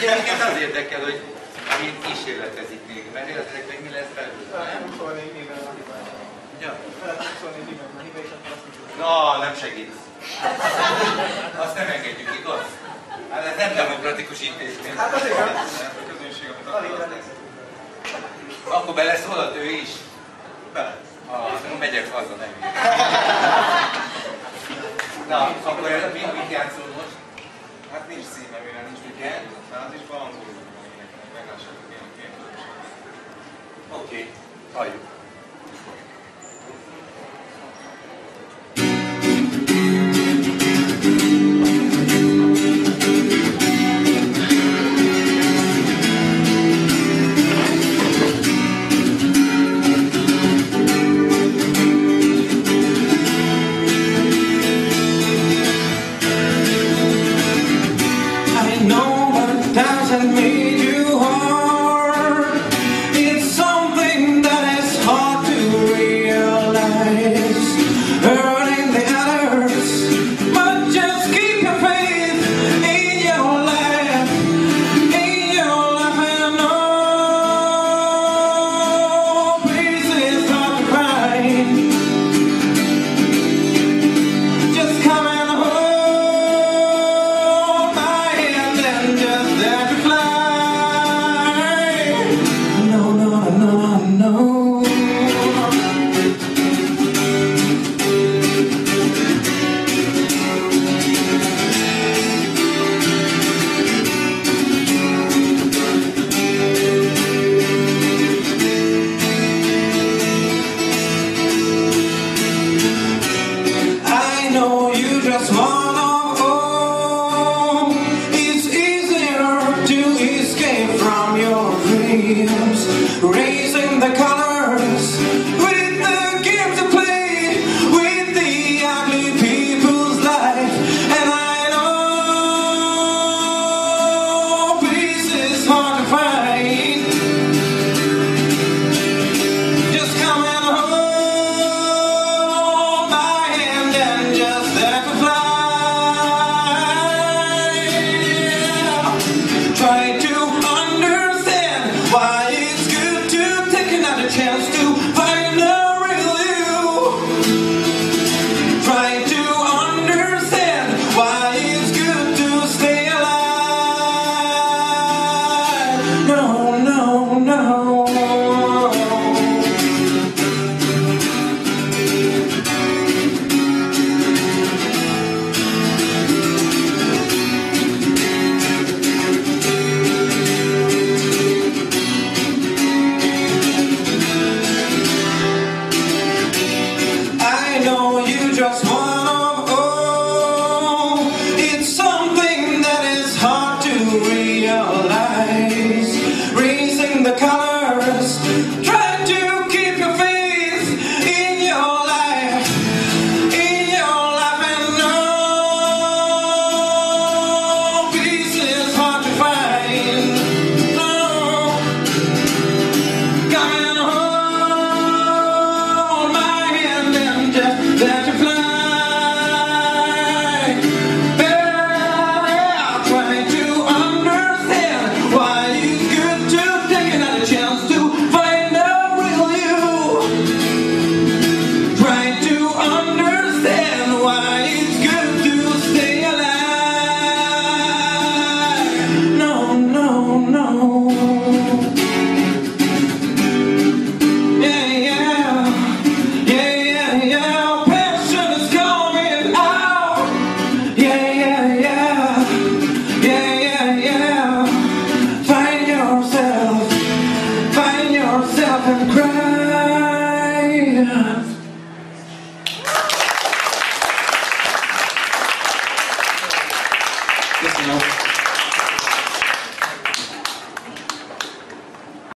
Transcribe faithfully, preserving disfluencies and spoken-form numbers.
Egyébként az érdekel, hogy amint kísérletezik még, mert érdekel, hogy mi lesz belőle. huszonnégy éven a hiba. Ja. huszonnégy éven a hiba, és akkor azt mondjuk. Na, nem segít. Azt nem engedjük, igaz? Hát ez nem demokratikus intézmény. Hát azért nem. A közönség, amit Alig akar. elégszett. Akkor beleszólhat ő is? Bele. Ah, megyek haza, nem így. Na, akkor mi, mit játszol most? Hát nincs címe, mivel nincs mit játszol. Hát az is angolul van énekelni, meglássátok ilyen képzelős. Oké, halljuk. Raising the colors with the games to play with the ugly people's life, and I know peace is hard to find. Just come and hold my hand and just let me fly. Try to understand why it's good to take another chance to find the real you. Try to understand why it's good to stay alive. No, no, no. I know you just wanna go. It's something that is hard to realize. Raising the colors, try to keep your faith in your life, in your life, and no, peace is hard to find. No, come and hold my hand and just let you fly. Yeah, try to understand why it's good to take another chance to find the real you. Try to understand why it's good to stay alive. No, no, no. Yeah, yeah, yeah, yeah, yeah.